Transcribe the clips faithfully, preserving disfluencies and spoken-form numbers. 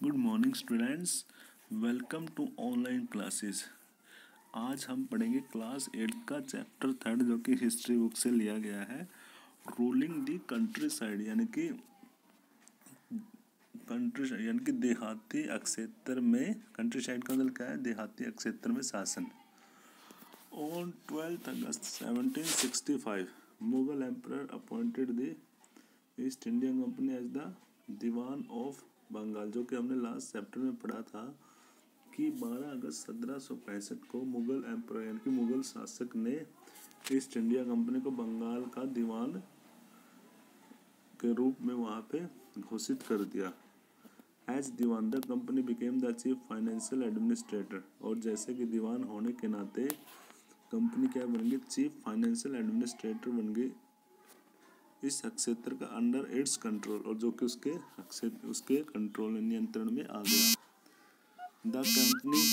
Good morning students, welcome to online classes. आज हम पढ़ेंगे क्लास एट का चैप्टर थर्ड, जो कि हिस्ट्री बुक से लिया गया है। रूलिंग दी कंट्री साइड, यानी कि कंट्री साइड यानी कि देहाती क्षेत्र में। कंट्री साइड का मतलब क्या है? देहाती क्षेत्र में शासन। On twelfth August seventeen sixty five Mughal emperor appointed the East India company as the Diwan of Bengal, जो कि हमने लास्ट चैप्टर में पढ़ा था कि बारह अगस्त सत्रह सौ पैंसठ को मुगल एम्परर यानी कि मुगल शासक ने ईस्ट इंडिया कंपनी को बंगाल का दीवान के रूप में वहाँ पे घोषित कर दिया। As Diwan the company became the chief financial administrator, और जैसे कि दीवान होने के नाते कंपनी क्या बन गई? चीफ फाइनेंशियल एडमिनिस्ट्रेटर बन गई इस क्षेत्र का अंडर इट्स कंट्रोल, और जो कि उसके उसके कंट्रोल नियंत्रण में आ गया। The company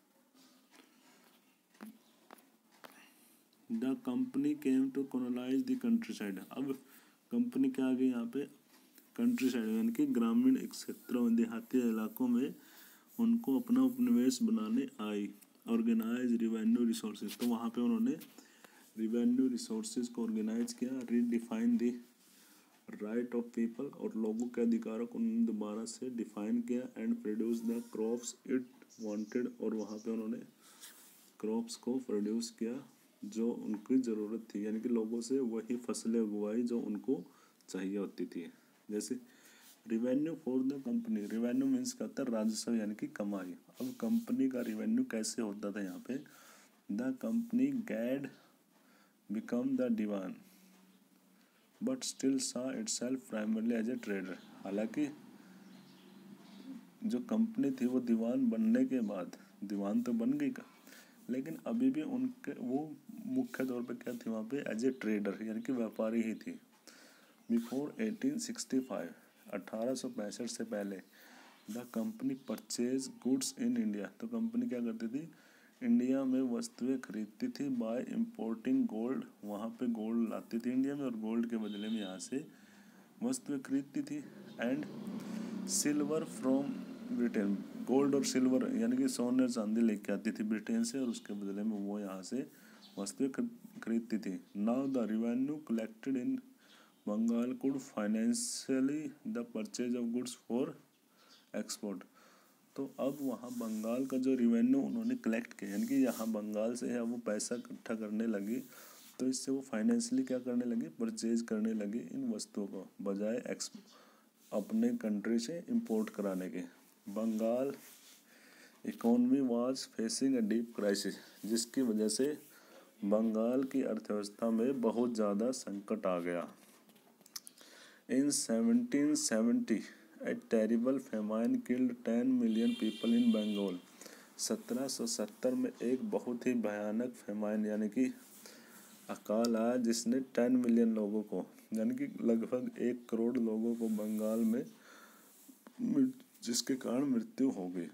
the company came to colonise the countryside. अब कंपनी क्या आ गई यहाँ पे? कंट्री साइड यानी कि ग्रामीण क्षेत्रों, देहाती इलाकों में उनको अपना उपनिवेश बनाने आई। ऑर्गेनाइज रिवेन्यू रिसोर्सेज, तो वहाँ पे उन्होंने रिवेन्यू रिसोर्सेज को ऑर्गेनाइज किया। Redefine the right of people, और लोगों के अधिकारों को उन्होंने दोबारा से डिफाइन किया। And produce the crops it wanted, और वहाँ पे उन्होंने क्रॉप्स को प्रोड्यूस किया जो उनकी ज़रूरत थी, यानी कि लोगों से वही फसलें उगवाई जो उनको चाहिए होती थी। जैसे revenue for the company, revenue means क्या होता है? राजस्व यानी कि कमाई। अब कंपनी का रिवेन्यू कैसे होता था यहाँ पे? The company had become the Diwan but still saw itself primarily as a trader. हालांकि जो कंपनी थी वो दीवान बनने के बाद, दीवान तो बन गई का, लेकिन अभी भी उनके वो मुख्य तौर पे क्या थी वहाँ पे? एज ए ट्रेडर यानी कि व्यापारी ही थी। बिफोर एटीन सिक्सटी फाइव, अठारह सौ पैंसठ से पहले, the company purchase goods in India, तो कंपनी क्या करती थी? इंडिया में वस्तुएं खरीदती थी। बाय इम्पोर्टिंग गोल्ड, वहाँ पे गोल्ड लाती थी इंडिया में, और गोल्ड के बदले में यहाँ से वस्तुएं खरीदती थी। And silver from Britain, gold और सिल्वर यानी कि सोने चांदी लेके आती थी ब्रिटेन से, और उसके बदले में वो यहाँ से वस्तुएं खरीदती थी। Now the revenue collected in Bengal could financially the purchase of goods for export, तो अब वहाँ बंगाल का जो रिवेन्यू उन्होंने कलेक्ट किया, यानी कि यहाँ बंगाल से है वो पैसा इकट्ठा करने लगी, तो इससे वो फाइनेंशियली क्या करने लगी? परचेज करने लगी इन वस्तुओं को, बजाय एक्स अपने कंट्री से इंपोर्ट कराने के। Bengal economy was facing a deep crisis, जिसकी वजह से बंगाल की अर्थव्यवस्था में बहुत ज़्यादा संकट आ गया। In seventeen seventy a terrible famine killed ten million people in Bengal, सत्रह सौ सत्तर में एक बहुत ही भयानक फेमाइन यानी कि अकाल आया, जिसने टेन मिलियन लोगों को यानी कि लगभग एक करोड़ लोगों को बंगाल में, जिसके कारण मृत्यु हो गई।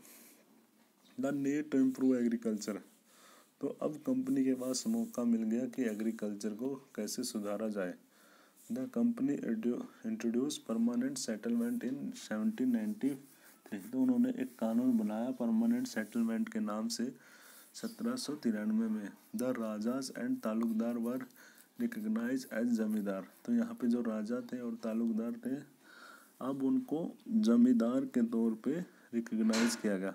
The need to improve agriculture, तो अब कंपनी के पास मौका मिल गया कि एग्रीकल्चर को कैसे सुधारा जाए। The company introduce permanent settlement in seventeen ninety three, तो उन्होंने एक कानून बनाया परमानेंट सेटलमेंट के नाम से सत्रह सौ तिरानवे में। The rajas and taluqdars were recognise as zamindar, तो यहाँ पे जो राजा थे और तालुकदार थे, अब उनको जमींदार के तौर पे रिकग्नाइज किया गया।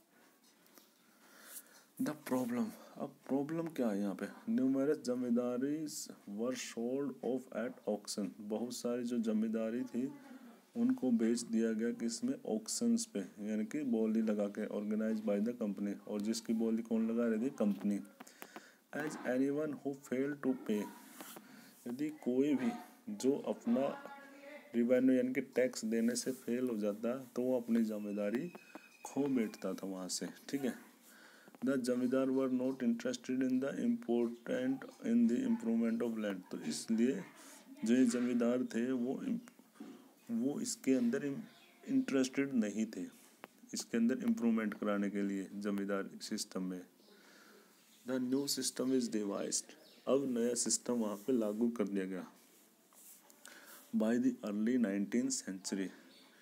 द प्रॉब्लम, अब प्रॉब्लम क्या है यहाँ पे? Numerous zamindari were sold off at auction, बहुत सारी जो जमींदारी थी उनको बेच दिया गया किसमें? ऑक्शंस पे, यानी कि बोली लगा के। ऑर्गेनाइज बाय द कंपनी, और जिसकी बोली कौन लगा रही थी? Company. As anyone who fail to pay, यदि कोई भी जो अपना रिवेन्यू यानी कि टैक्स देने से फेल हो जाता तो वो अपनी जिम्मेदारी खो बैठता था वहाँ से, ठीक है। The zamindar were not interested in the important in the improvement of land, तो इसलिए जो जमींदार थे वो वो इसके अंदर इंटरेस्टेड नहीं थे, इसके अंदर इम्प्रूवमेंट कराने के लिए जमींदार सिस्टम में। The new system is devised, अब नया सिस्टम वहाँ पे लागू कर दिया गया। By the early nineteen century,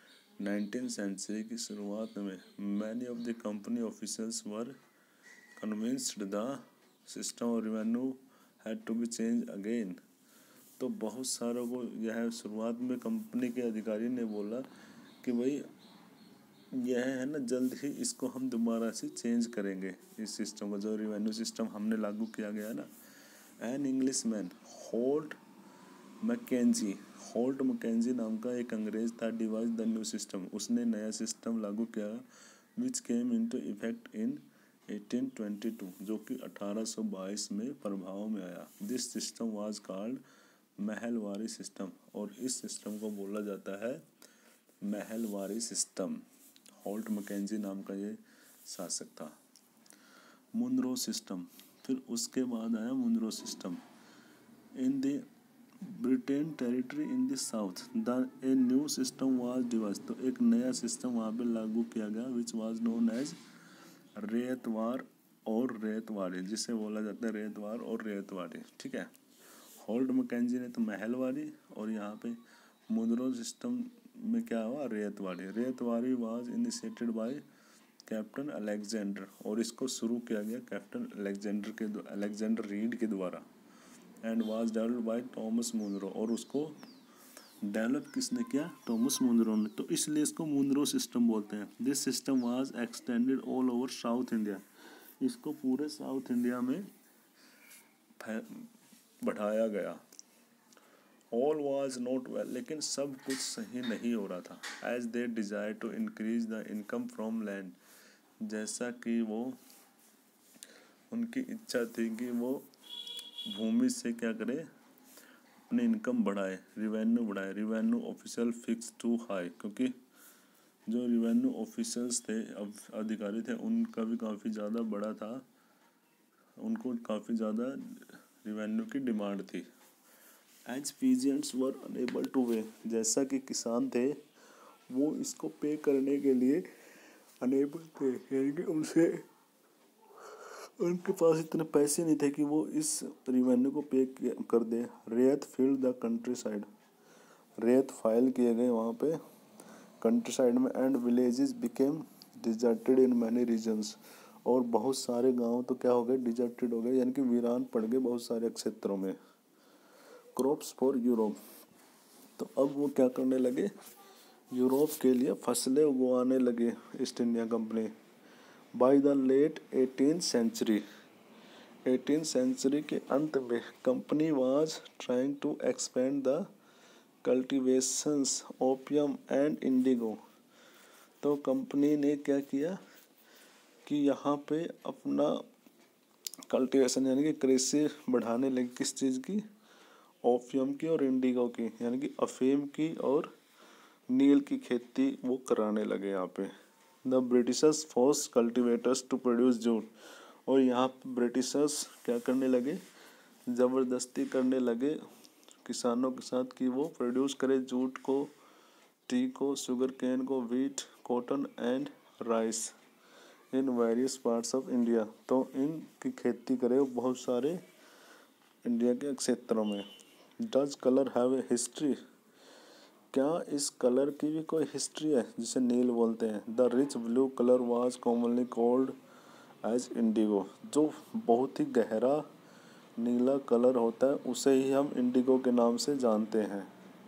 nineteen century की शुरुआत में many of the company officers were convinced the system of revenue had to be change again. तो बहुत सारों को यह शुरुआत में कंपनी के अधिकारी ने बोला कि भाई यह है ना, जल्द ही इसको हम दोबारा से चेंज करेंगे, इस सिस्टम को, जो रेवेन्यू सिस्टम हमने लागू किया गया है ना। An English man Holt Mackenzie Holt Mackenzie नाम का एक अंग्रेज था, डिवाइस द न्यू सिस्टम, उसने नया सिस्टम लागू किया which came into effect in eighteen twenty two, जो कि अठारह सौ बाईस में प्रभाव में आया। This system was called mahalwari system, और इस सिस्टम को बोला जाता है महलवारी सिस्टम। होल्ट मैकेंजी नाम का ये शासक था। मुनरो सिस्टम, फिर उसके बाद आया Munro system. In the Britain territory in the south the a new system was device, तो एक नया सिस्टम वहाँ पे लागू किया गया which was known as ryotwar और रेतवाड़ी, जिसे बोला जाता है रेतवार और रेतवाड़ी। ठीक है, होल्ट मैकेंजी ने तो महलवारी, और यहाँ पे मुनरो सिस्टम में क्या हुआ, ryotwari. Ryotwari was initiated by captain Alexander, और इसको शुरू किया गया कैप्टन अलेक्जेंडर के अलेक्जेंडर रीड के द्वारा। And was developed by Thomas Munro, और उसको डेवलप किसने किया, थॉमस मुनरो ने, तो इसलिए इसको मुनरो सिस्टम बोलते हैं। This system was extended all over South India, इसको पूरे साउथ इंडिया में बढ़ाया गया। ऑल वाज नॉट वेल, लेकिन सब कुछ सही नहीं हो रहा था। As they desire to increase the income from land, जैसा कि वो उनकी इच्छा थी कि वो भूमि से क्या करे, अपनी इनकम बढ़ाए, रिवेन्यू बढ़ाए। Revenue official fix too high, क्योंकि जो रिवेन्यू ऑफिसर्स थे, अब अधिकारी थे, उनका भी काफ़ी ज़्यादा बड़ा था, उनको काफ़ी ज़्यादा रिवेन्यू की डिमांड थी। As peasants were unable to pay, जैसा कि किसान थे वो इसको पे करने के लिए अनेबल थे, यानी कि उनसे उनके पास इतने पैसे नहीं थे कि वो इस रिवेन्यू को पे कर दे। Ryot field the countryside, ryot file किए गए वहाँ पे कंट्री साइड में। And villages became deserted in many regions, और बहुत सारे गांव तो क्या हो गए, डिजर्टेड हो गए, यानी कि वीरान पड़ गए बहुत सारे क्षेत्रों में। क्रॉप्स फॉर यूरोप, तो अब वो क्या करने लगे, यूरोप के लिए फसलें उगवाने लगे East India company. By the late eighteen century, eighteen century के अंत में company was trying to expand the cultivations opium and indigo, तो कंपनी ने क्या किया कि यहाँ पे अपना कल्टीवेशन यानी कि कृषि बढ़ाने लगी, किस चीज़ की, ओपियम की और इंडिगो की, यानी कि अफीम की और नील की खेती वो कराने लगे यहाँ पे। The Britishers force cultivators to produce jute, और यहाँ पे ब्रिटिशर्स क्या करने लगे, ज़बरदस्ती करने लगे किसानों के साथ कि वो प्रोड्यूस करे जूट को, टी को, शुगर केन को, wheat, cotton and rice in various parts of India, तो इनकी खेती करे बहुत सारे इंडिया के क्षेत्रों में। Does colour have a history, क्या इस कलर की भी कोई हिस्ट्री है, जिसे नील बोलते हैं। The rich blue colour was commonly called as indigo, जो बहुत ही गहरा नीला कलर होता है उसे ही हम इंडिगो के नाम से जानते हैं।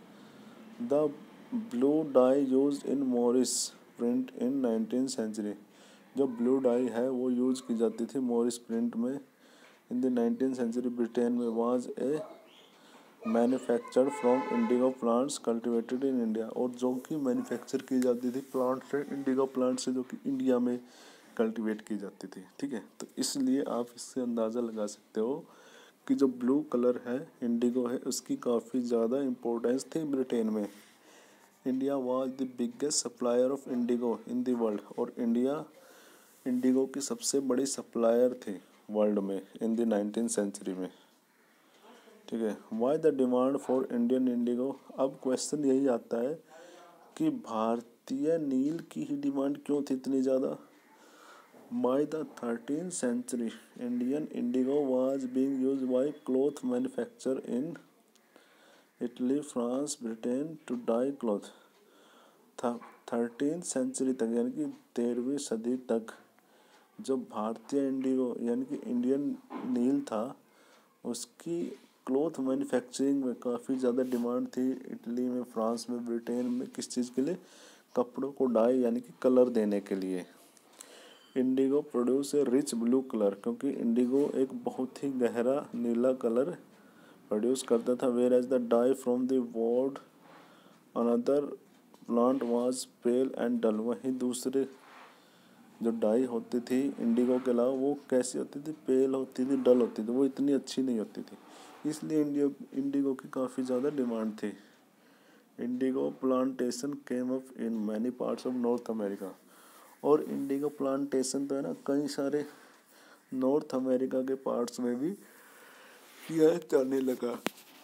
The blue dye used in Morris print in nineteen century, जो ब्लू डाई है वो यूज की जाती थी मॉरिस प्रिंट में in the nineteen century Britain में। Was a manufactured from indigo plants cultivated in India, और जो कि मैन्युफैक्चर की जाती थी प्लांट से, इंडिगो प्लांट से, जो कि इंडिया में कल्टिवेट की जाती थी। ठीक है, तो इसलिए आप इससे अंदाज़ा लगा सकते हो कि जो ब्लू कलर है इंडिगो है, उसकी काफ़ी ज़्यादा इम्पोर्टेंस थी ब्रिटेन में। India was the biggest supplier of indigo in the world, और इंडिया इंडिगो की सबसे बड़ी सप्लायर थी वर्ल्ड में इन द नाइनटीन सेंचुरी में। ठीक है, why the demand for Indian indigo, अब क्वेश्चन यही आता है कि भारतीय नील की ही डिमांड क्यों थी इतनी ज़्यादा। By the thirteen century Indian indigo was being used by cloth manufacture in Italy, France, Britain to dye cloth. था थर्टीन सेंचुरी तक यानी कि तेरहवीं सदी तक जो भारतीय इंडिगो यानी कि इंडियन नील था उसकी क्लॉथ मैन्युफैक्चरिंग में काफ़ी ज़्यादा डिमांड थी। इटली में, फ्रांस में, ब्रिटेन में, किस चीज़ के लिए? कपड़ों को डाई यानी कि कलर देने के लिए। Indigo produce a rich blue colour, क्योंकि इंडिगो एक बहुत ही गहरा नीला कलर प्रोड्यूस करता था। Whereas the dye from the woad another plant was pale and dull, वहीं दूसरे जो डाई होती थी इंडिगो के अलावा वो कैसी होती थी? पेल होती थी, डल होती थी, वो इतनी अच्छी नहीं होती थी, इसलिए इंडियो इंडिगो की काफ़ी ज़्यादा डिमांड थी। Indigo plantation came up in many parts of North America, और इंडिगो प्लांटेशन तो है ना कई सारे नॉर्थ अमेरिका के पार्ट्स में भी किया जाने लगा।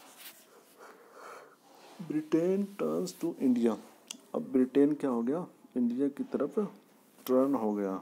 ब्रिटेन टर्न्स टू इंडिया, अब ब्रिटेन क्या हो गया? इंडिया की तरफ टर्न हो गया।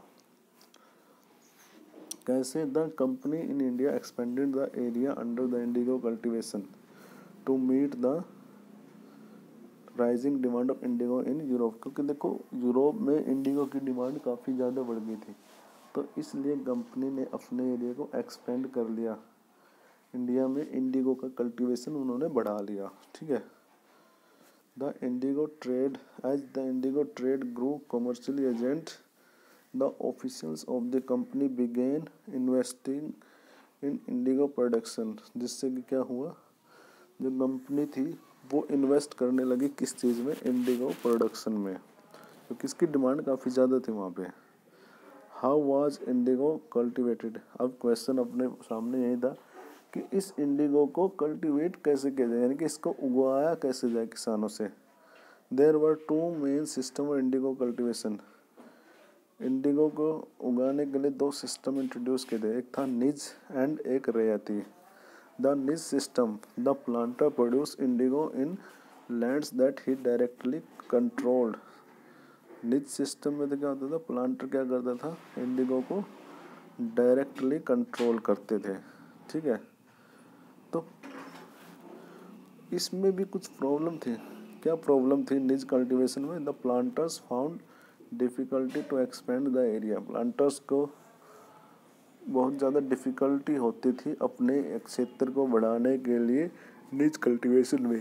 कैसे? The company in India expanded the area under the indigo cultivation to meet the rising demand of indigo in Europe, क्योंकि देखो यूरोप में इंडिगो की डिमांड काफ़ी ज़्यादा बढ़ गई थी, तो इसलिए कंपनी ने अपने एरिया को एक्सपेंड कर लिया। इंडिया में इंडिगो का कल्टीवेशन उन्होंने बढ़ा लिया। ठीक है। The indigo trade as the indigo trade grew commercial agent the officials of the company began investing in indigo production, जिससे कि क्या हुआ? जो कंपनी थी वो इन्वेस्ट करने लगी किस चीज़ में? इंडिगो प्रोडक्शन में, क्योंकि इसकी डिमांड काफ़ी ज़्यादा थी वहाँ पे। हाउ वाज इंडिगो कल्टिवेटेड, अब क्वेश्चन अपने सामने यही था कि इस इंडिगो को कल्टीवेट कैसे किया जाए, यानी कि इसको उगाया कैसे जाए किसानों से। There were two main system of indigo cultivation, indigo को उगाने के लिए दो सिस्टम इंट्रोड्यूस किए थे, एक था निज एंड एक ryoti. The nij system, the planter produce indigo in lands that he directly controlled. Nij system में तो क्या होता था? प्लांटर क्या करता था? इंडिगो को डायरेक्टली कंट्रोल करते थे। ठीक है। तो इसमें भी कुछ प्रॉब्लम थी। क्या प्रॉब्लम थी निज कल्टीवेशन में? The planters found difficulty to expand the area, planters को बहुत ज़्यादा डिफ़िकल्टी होती थी अपने क्षेत्र को बढ़ाने के लिए निज कल्टीवेशन में।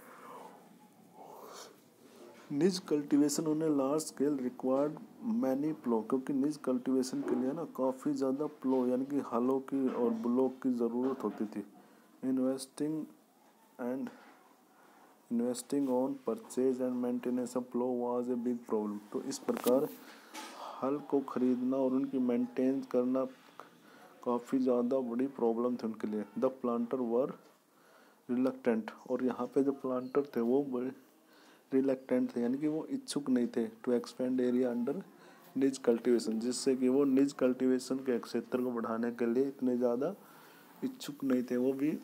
निज कल्टीवेशन उन्हें large scale required many plough, क्योंकि निज कल्टीवेशन के लिए ना काफ़ी ज़्यादा प्लो यानी कि हलों की और ब्लॉक की ज़रूरत होती थी। Investing and investing on purchase and maintenance of plough was a big problem, तो इस प्रकार हल को खरीदना और उनकी मेंटेन करना काफ़ी ज़्यादा बड़ी प्रॉब्लम थी उनके लिए। द प्लांटर वर रिलक्टेंट, और यहाँ पे जो प्लांटर थे वो बड़े रिलक्टेंट थे, यानी कि वो इच्छुक नहीं थे to expand area under nij cultivation, जिससे कि वो निज कल्टीवेशन के क्षेत्र को बढ़ाने के लिए इतने ज़्यादा इच्छुक नहीं थे, वो भी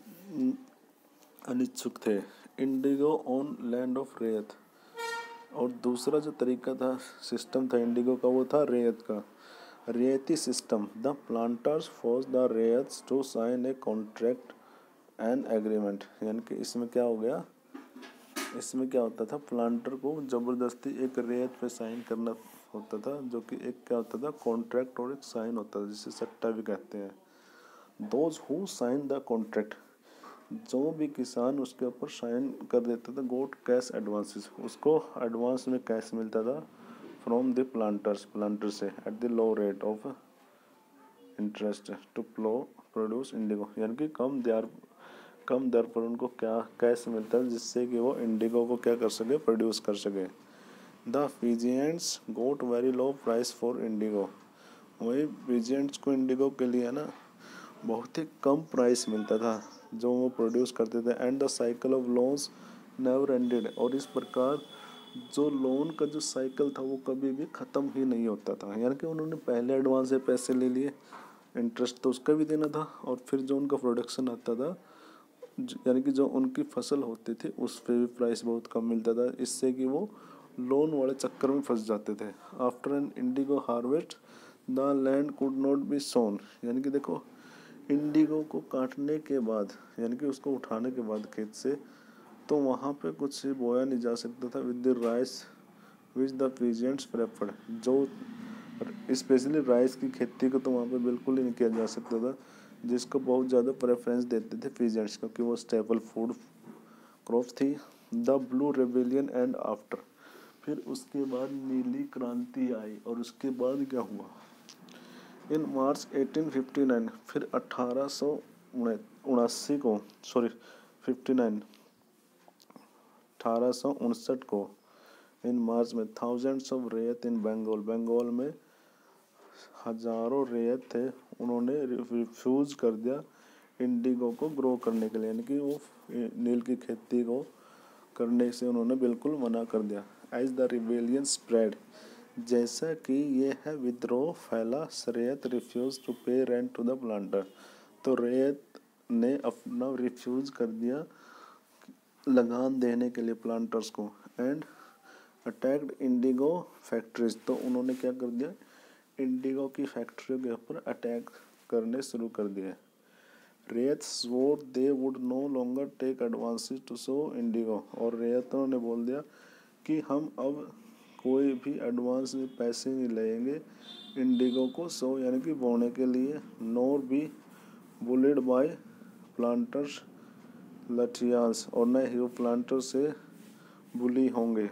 अनिच्छुक थे। Indigo on land of ryot, और दूसरा जो तरीका था, सिस्टम था इंडिगो का, वो था रेयत का, रेयती system. The planters force the ryots to sign a contract and agreement, यानी कि इसमें क्या हो गया? इसमें क्या होता था? प्लांटर को ज़बरदस्ती एक रेत पे साइन करना होता था, जो कि एक क्या होता था? कॉन्ट्रैक्ट और एक साइन होता था, जिसे सट्टा भी कहते हैं। Those who sign the contract, जो भी किसान उसके ऊपर साइन कर देता था, गोट कैश एडवांसेस, उसको एडवांस में कैश मिलता था फ्रॉम द प्लांटर्स, प्लांटर से, at the low rate of interest to plough produce indigo, यानी कि कम दर कम दर पर उनको क्या कैश मिलता है, जिससे कि वो इंडिगो को क्या कर सके? प्रोड्यूस कर सके। The peasants got very low price for indigo, वही फिजियंट्स को इंडिगो के लिए ना बहुत ही कम प्राइस मिलता था जो वो प्रोड्यूस करते थे। And the cycle of loans never ended, और इस प्रकार जो लोन का जो साइकिल था वो कभी भी ख़त्म ही नहीं होता था, यानी कि उन्होंने पहले एडवांस से पैसे ले लिए, इंटरेस्ट तो उसका भी देना था, और फिर जो उनका प्रोडक्शन आता था, यानी कि जो उनकी फसल होती थी उस पर भी प्राइस बहुत कम मिलता था, इससे कि वो लोन वाले चक्कर में फंस जाते थे। After an indigo harvest the land could not be sown, यानी कि देखो इंडिगो को काटने के बाद, यानी कि उसको उठाने के बाद खेत से, तो वहाँ पे कुछ बोया नहीं जा सकता था। With the rice which the peasants preferred, जो स्पेशली राइस की खेती को तो वहाँ पे बिल्कुल ही नहीं किया जा सकता था, जिसको बहुत ज़्यादा प्रेफरेंस देते थे पीजेंट्स, क्योंकि वो स्टेपल फूड क्रॉप थी। The blue rebellion and after, फिर उसके बाद नीली क्रांति आई, और उसके बाद क्या हुआ, in March eighteen fifty nine, फिर अठारह सौ उनासी को सॉरी फिफ्टी नाइन अठारह सौ उनसठ को इन मार्च में थाउजेंड्स ऑफ रेत इन बंगाल, बंगाल में हजारों रेत थे, उन्होंने रिफ्यूज़ कर दिया इंडिगो को ग्रो करने के लिए, यानी कि वो नील की खेती को करने से उन्होंने बिल्कुल मना कर दिया। एज द रिबेलियन स्प्रेड, जैसा कि ये है विद्रोह फैला, ryot refuse to pay rent to the planter, तो रेत ने अपना रिफ्यूज़ कर दिया लगान देने के लिए प्लांटर्स को। एंड अटैक्ड इंडिगो फैक्ट्रीज, तो उन्होंने क्या कर दिया, इंडिगो की फैक्ट्रियों के ऊपर अटैक करने शुरू कर दिए। Ryot swore they would no longer take advances to sow indigo, और रेतों ने बोल दिया कि हम अब कोई भी एडवांस में पैसे नहीं लेंगे इंडिगो को सो यानी कि बोने के लिए, nor be bullied by planters lathiyals, और न ही वो प्लांटर से बुली होंगे।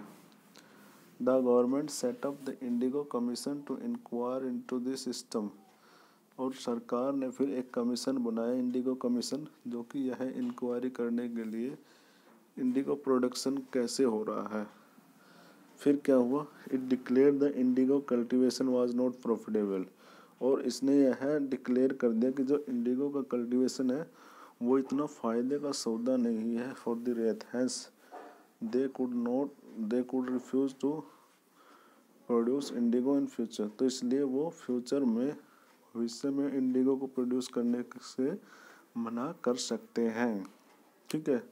The government set up the indigo commission to inquire into this system, और सरकार ने फिर एक कमीशन बनाया इंडिगो कमीशन, जो कि यह इंक्वायरी करने के लिए इंडिगो प्रोडक्शन कैसे हो रहा है। फिर क्या हुआ, it declare the indigo cultivation was not profitable, और इसने यह डिक्लेयर कर दिया कि जो इंडिगो का कल्टीवेशन है वो इतना फ़ायदे का सौदा नहीं है for the ryot, hence they could not they could refuse to produce indigo in future, तो इसलिए वो फ्यूचर में भविष्य में इंडिगो को प्रोड्यूस करने से मना कर सकते हैं। ठीक है।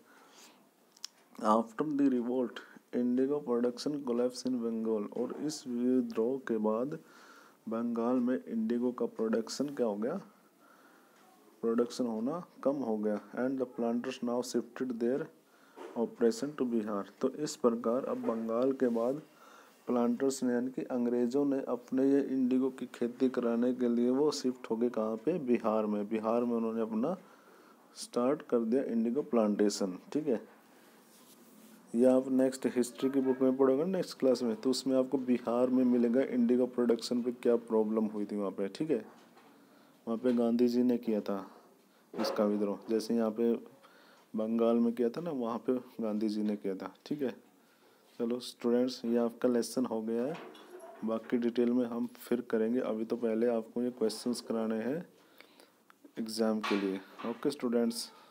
After the revolt indigo production collapse in Bengal, और इस विद्रोह के बाद बंगाल में इंडिगो का प्रोडक्शन क्या हो गया, प्रोडक्शन होना कम हो गया। And the planters now shifted their operation to Bihar, तो इस प्रकार अब बंगाल के बाद प्लांटर्स ने यानी कि अंग्रेज़ों ने अपने ये इंडिगो की खेती कराने के लिए वो शिफ्ट हो गए कहाँ पे, बिहार में। बिहार में उन्होंने अपना स्टार्ट कर दिया इंडिगो प्लांटेशन। ठीक है, ये आप नेक्स्ट हिस्ट्री की बुक में पढ़ोगे नेक्स्ट क्लास में, तो उसमें आपको बिहार में मिलेगा इंडिगो प्रोडक्शन पे क्या प्रॉब्लम हुई थी वहाँ पे। ठीक है, वहाँ पे गांधी जी ने किया था इसका विद्रोह, जैसे यहाँ पे बंगाल में किया था ना, वहाँ पे गांधी जी ने किया था। ठीक है, चलो स्टूडेंट्स, ये आपका लेसन हो गया है, बाकी डिटेल में हम फिर करेंगे। अभी तो पहले आपको ये क्वेश्चंस कराने हैं एग्ज़ाम के लिए। Okay students.